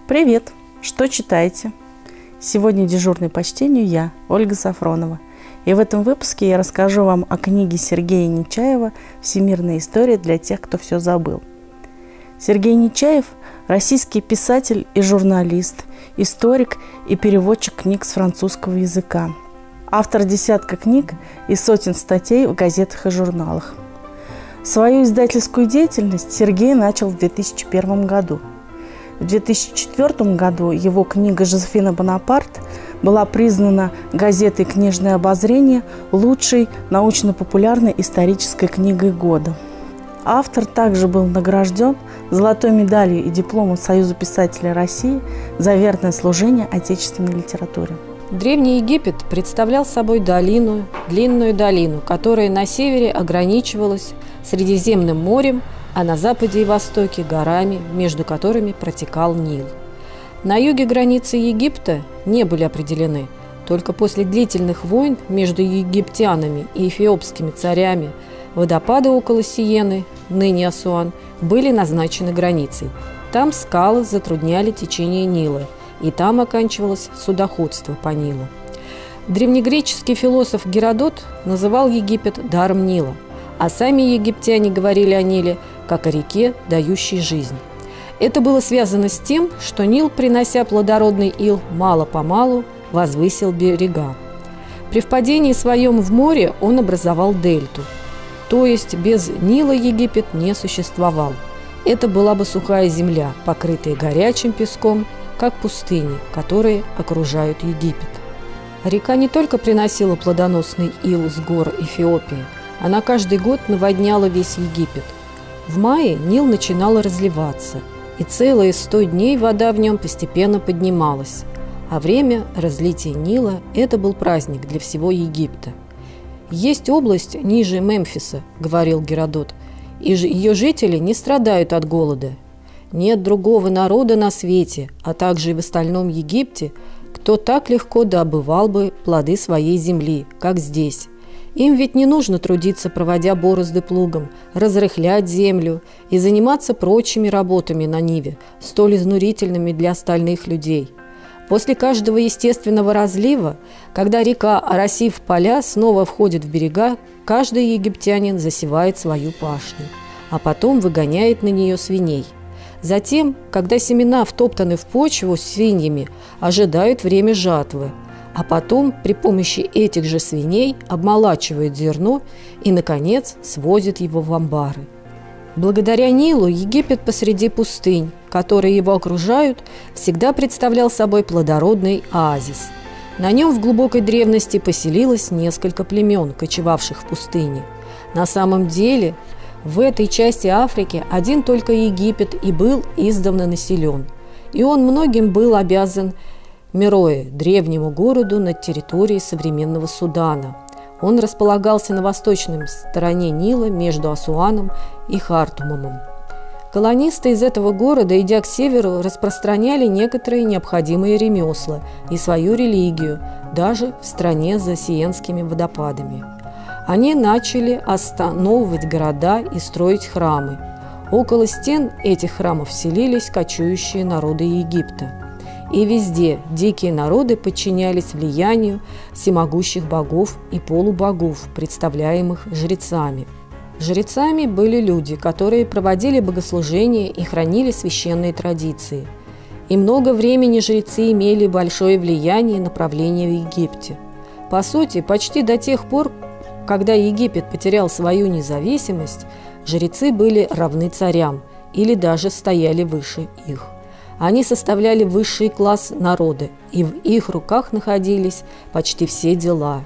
Привет! Что читаете? Сегодня дежурной по чтению я, Ольга Сафронова. И в этом выпуске я расскажу вам о книге Сергея Нечаева «Всемирная история для тех, кто все забыл». Сергей Нечаев – российский писатель и журналист, историк и переводчик книг с французского языка. Автор десятка книг и сотен статей в газетах и журналах. Свою издательскую деятельность Сергей начал в 2001 году. В 2004 году его книга «Жозефина Бонапарт» была признана газетой «Книжное обозрение» лучшей научно-популярной исторической книгой года. Автор также был награжден золотой медалью и дипломом Союза писателей России за верное служение отечественной литературе. Древний Египет представлял собой длинную долину, которая на севере ограничивалась Средиземным морем, а на западе и востоке – горами, между которыми протекал Нил. На юге границы Египта не были определены. Только после длительных войн между египтянами и эфиопскими царями водопады около Сиены, ныне Асуан, были назначены границей. Там скалы затрудняли течение Нила, и там оканчивалось судоходство по Нилу. Древнегреческий философ Геродот называл Египет даром Нила, а сами египтяне говорили о Ниле как о реке, дающей жизнь. Это было связано с тем, что Нил, принося плодородный ил, мало-помалу возвысил берега. При впадении своем в море он образовал дельту, то есть без Нила Египет не существовал. Это была бы сухая земля, покрытая горячим песком, как пустыни, которые окружают Египет. Река не только приносила плодоносный ил с гор Эфиопии, она каждый год наводняла весь Египет. В мае Нил начинал разливаться, и целые 100 дней вода в нем постепенно поднималась. А время разлития Нила – это был праздник для всего Египта. «Есть область ниже Мемфиса, – говорил Геродот, – и ее жители не страдают от голода. Нет другого народа на свете, а также и в остальном Египте, кто так легко добывал бы плоды своей земли, как здесь. Им ведь не нужно трудиться, проводя борозды плугом, разрыхлять землю и заниматься прочими работами на ниве, столь изнурительными для остальных людей. После каждого естественного разлива, когда река, оросив поля, снова входит в берега, каждый египтянин засевает свою пашню, а потом выгоняет на нее свиней. Затем, когда семена втоптаны в почву свиньями, ожидают время жатвы, а потом при помощи этих же свиней обмолачивают зерно и, наконец, свозят его в амбары. Благодаря Нилу Египет посреди пустынь, которые его окружают, всегда представлял собой плодородный оазис. На нем в глубокой древности поселилось несколько племен, кочевавших в пустыне. На самом деле, в этой части Африки один только Египет и был издавна населен, и он многим был обязан Мерое, древнему городу на территории современного Судана. Он располагался на восточной стороне Нила между Асуаном и Хартумом. Колонисты из этого города, идя к северу, распространяли некоторые необходимые ремесла и свою религию, даже в стране за Сиенскими водопадами. Они начали основывать города и строить храмы. Около стен этих храмов селились кочующие народы Египта. И везде дикие народы подчинялись влиянию всемогущих богов и полубогов, представляемых жрецами. Жрецами были люди, которые проводили богослужения и хранили священные традиции. И много времени жрецы имели большое влияние на правление в Египте. По сути, почти до тех пор, когда Египет потерял свою независимость, жрецы были равны царям или даже стояли выше их. Они составляли высший класс народа, и в их руках находились почти все дела.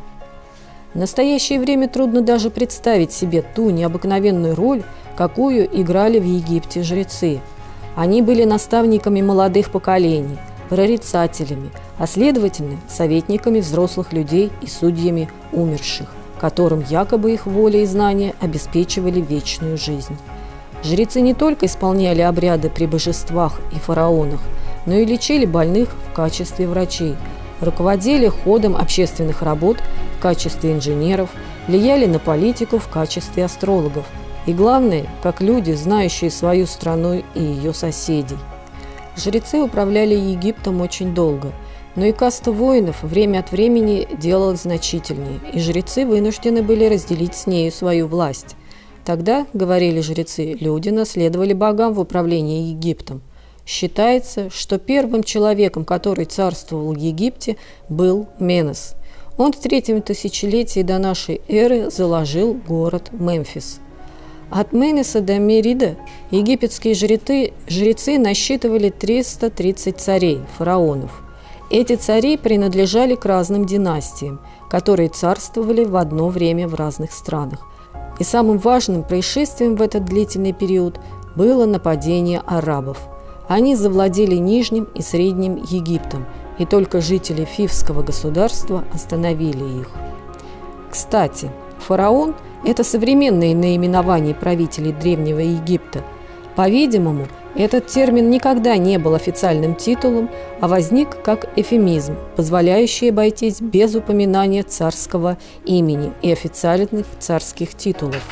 В настоящее время трудно даже представить себе ту необыкновенную роль, какую играли в Египте жрецы. Они были наставниками молодых поколений, прорицателями, а следовательно, советниками взрослых людей и судьями умерших, которым якобы их воля и знания обеспечивали вечную жизнь. Жрецы не только исполняли обряды при божествах и фараонах, но и лечили больных в качестве врачей, руководили ходом общественных работ в качестве инженеров, влияли на политику в качестве астрологов и, главное, как люди, знающие свою страну и ее соседей. Жрецы управляли Египтом очень долго, но и каста воинов время от времени делалась значительнее, и жрецы вынуждены были разделить с нею свою власть. Тогда, говорили жрецы, люди наследовали богам в управлении Египтом. Считается, что первым человеком, который царствовал в Египте, был Менес. Он в 3 тысячелетии до нашей эры заложил город Мемфис. От Менеса до Мерида египетские жрецы насчитывали 330 царей, фараонов. Эти цари принадлежали к разным династиям, которые царствовали в одно время в разных странах. И самым важным происшествием в этот длительный период было нападение арабов. Они завладели Нижним и Средним Египтом, и только жители Фивского государства остановили их. Кстати, фараон – это современное наименование правителей Древнего Египта. По-видимому, этот термин никогда не был официальным титулом, а возник как эвфемизм, позволяющий обойтись без упоминания царского имени и официальных царских титулов.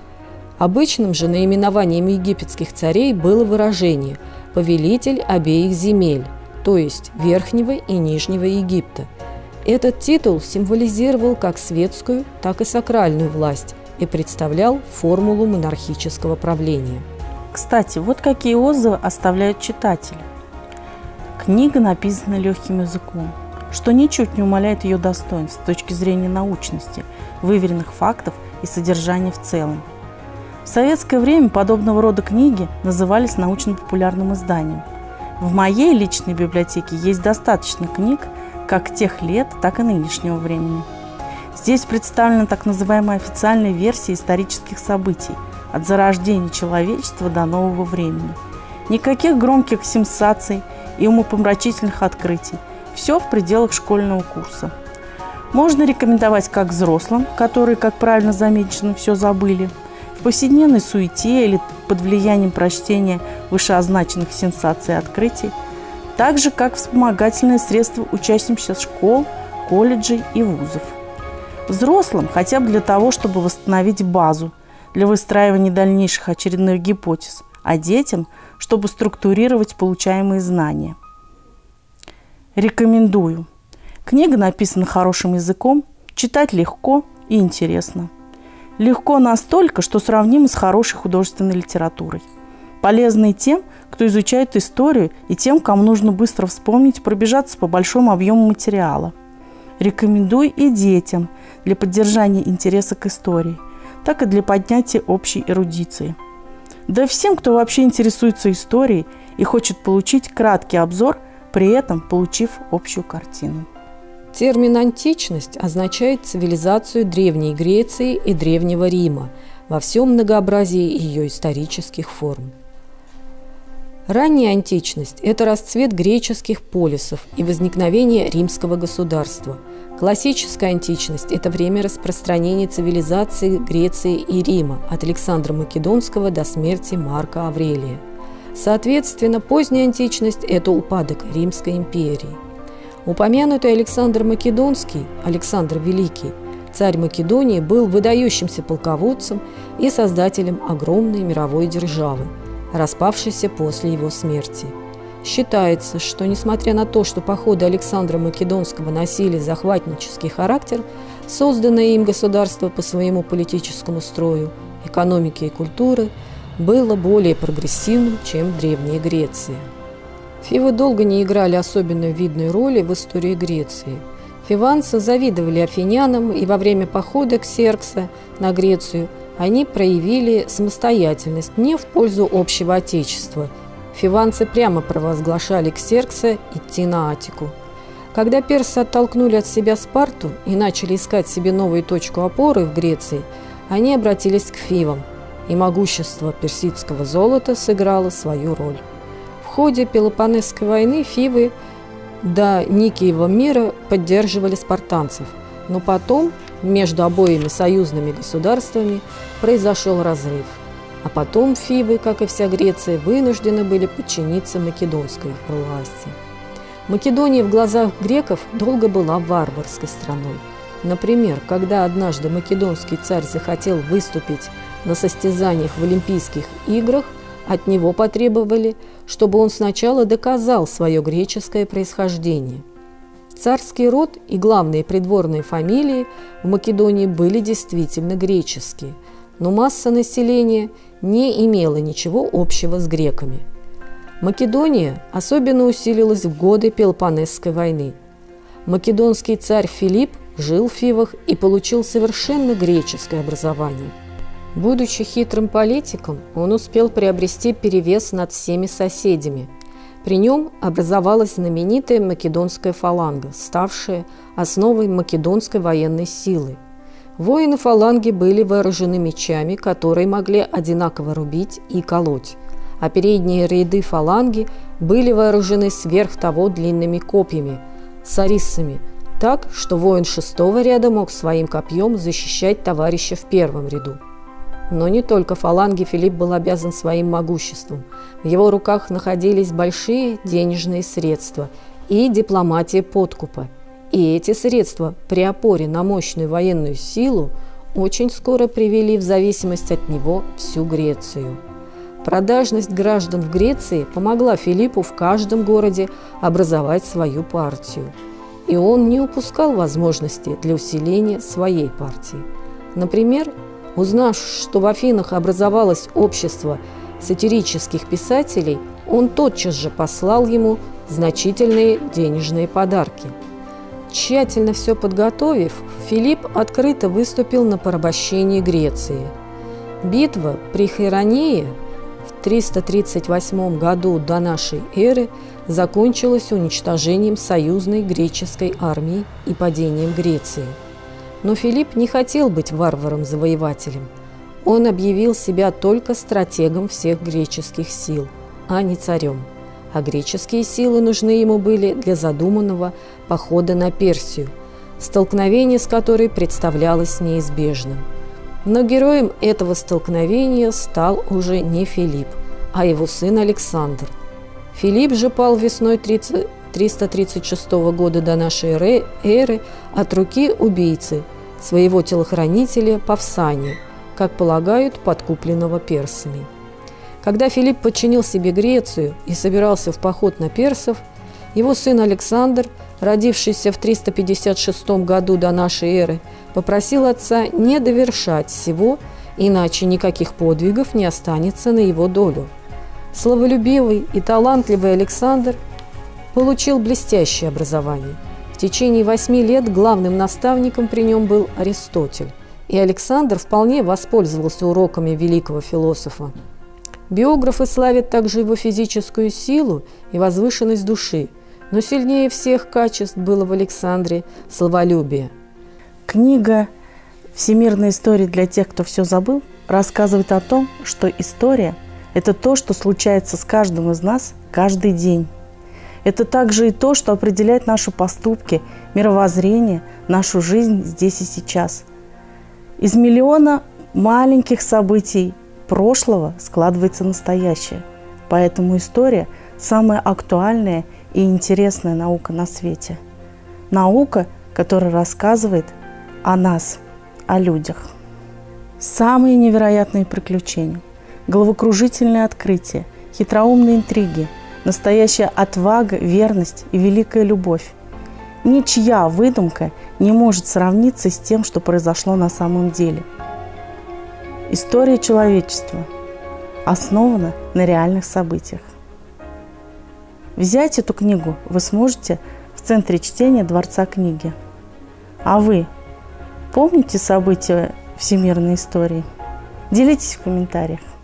Обычным же наименованием египетских царей было выражение «повелитель обеих земель», то есть Верхнего и Нижнего Египта. Этот титул символизировал как светскую, так и сакральную власть и представлял формулу монархического правления. Кстати, вот какие отзывы оставляют читатели. Книга написана легким языком, что ничуть не умаляет ее достоинств с точки зрения научности, выверенных фактов и содержания в целом. В советское время подобного рода книги назывались научно-популярным изданием. В моей личной библиотеке есть достаточно книг как тех лет, так и нынешнего времени. Здесь представлена так называемая официальная версия исторических событий от зарождения человечества до нового времени. Никаких громких сенсаций и умопомрачительных открытий. Все в пределах школьного курса. Можно рекомендовать как взрослым, которые, как правильно замечено, все забыли, в повседневной суете или под влиянием прочтения вышеозначенных сенсаций и открытий, так же, как вспомогательное средство учащимся школ, колледжей и вузов. Взрослым хотя бы для того, чтобы восстановить базу для выстраивания дальнейших очередных гипотез, а детям, чтобы структурировать получаемые знания. Рекомендую. Книга написана хорошим языком, читать легко и интересно. Легко настолько, что сравнимо с хорошей художественной литературой. Полезной тем, кто изучает историю, и тем, кому нужно быстро вспомнить, пробежаться по большому объему материала. Рекомендую и детям для поддержания интереса к истории, так и для поднятия общей эрудиции. Да и всем, кто вообще интересуется историей и хочет получить краткий обзор, при этом получив общую картину. Термин «античность» означает цивилизацию Древней Греции и Древнего Рима во всем многообразии ее исторических форм. Ранняя античность – это расцвет греческих полисов и возникновение римского государства. Классическая античность – это время распространения цивилизации Греции и Рима от Александра Македонского до смерти Марка Аврелия. Соответственно, поздняя античность – это упадок Римской империи. Упомянутый Александр Македонский, Александр Великий, царь Македонии, был выдающимся полководцем и создателем огромной мировой державы, распавшейся после его смерти. Считается, что, несмотря на то, что походы Александра Македонского носили захватнический характер, созданное им государство по своему политическому строю, экономике и культуре было более прогрессивным, чем Древняя Греция. Фивы долго не играли особенно видной роли в истории Греции. Фиванцы завидовали афинянам, и во время похода Ксеркса на Грецию они проявили самостоятельность не в пользу общего отечества. Фиванцы прямо провозглашали Ксеркса идти на Аттику. Когда персы оттолкнули от себя Спарту и начали искать себе новую точку опоры в Греции, они обратились к фивам, и могущество персидского золота сыграло свою роль. В ходе Пелопоннесской войны фивы до Никиева мира поддерживали спартанцев, но потом между обоими союзными государствами произошел разрыв. А потом фивы, как и вся Греция, вынуждены были подчиниться македонской власти. Македония в глазах греков долго была варварской страной. Например, когда однажды македонский царь захотел выступить на состязаниях в Олимпийских играх, От него потребовали, чтобы он сначала доказал свое греческое происхождение. Царский род и главные придворные фамилии в Македонии были действительно греческие, но масса населения не имела ничего общего с греками. Македония особенно усилилась в годы Пелопоннесской войны. Македонский царь Филипп жил в Фивах и получил совершенно греческое образование. Будучи хитрым политиком, он успел приобрести перевес над всеми соседями. При нем образовалась знаменитая македонская фаланга, ставшая основой македонской военной силы. Воины фаланги были вооружены мечами, которые могли одинаково рубить и колоть, а передние ряды фаланги были вооружены сверх того длинными копьями – сариссами, так, что воин шестого ряда мог своим копьем защищать товарища в первом ряду. Но не только фаланге Филипп был обязан своим могуществом. В его руках находились большие денежные средства и дипломатия подкупа. И эти средства при опоре на мощную военную силу очень скоро привели в зависимость от него всю Грецию. Продажность граждан в Греции помогла Филиппу в каждом городе образовать свою партию. И он не упускал возможности для усиления своей партии. Например, узнав, что в Афинах образовалось общество сатирических писателей, он тотчас же послал ему значительные денежные подарки. Тщательно все подготовив, Филипп открыто выступил на порабощение Греции. Битва при Хейронее в 338 году до нашей эры закончилась уничтожением союзной греческой армии и падением Греции. Но Филипп не хотел быть варваром-завоевателем. Он объявил себя только стратегом всех греческих сил, а не царем. А греческие силы нужны ему были для задуманного похода на Персию, столкновение с которой представлялось неизбежным. Но героем этого столкновения стал уже не Филипп, а его сын Александр. Филипп же пал весной 336 года до нашей эры от руки убийцы, своего телохранителя Павсания, как полагают, подкупленного персами. Когда Филипп подчинил себе Грецию и собирался в поход на персов, его сын Александр, родившийся в 356 году до нашей эры, попросил отца не довершать всего, иначе никаких подвигов не останется на его долю. Славолюбивый и талантливый Александр получил блестящее образование. В течение 8 лет главным наставником при нем был Аристотель, и Александр вполне воспользовался уроками великого философа. Биографы славят также его физическую силу и возвышенность души, но сильнее всех качеств было в Александре словолюбие. Книга «Всемирная история для тех, кто все забыл» рассказывает о том, что история – это то, что случается с каждым из нас каждый день. Это также и то, что определяет наши поступки, мировоззрение, нашу жизнь здесь и сейчас. Из миллиона маленьких событий прошлого складывается настоящее. Поэтому история – самая актуальная и интересная наука на свете. Наука, которая рассказывает о нас, о людях. Самые невероятные приключения, головокружительные открытия, хитроумные интриги, настоящая отвага, верность и великая любовь. Ничья выдумка не может сравниться с тем, что произошло на самом деле. История человечества основана на реальных событиях. Взять эту книгу вы сможете в центре чтения Дворца книги. А вы помните события всемирной истории? Делитесь в комментариях.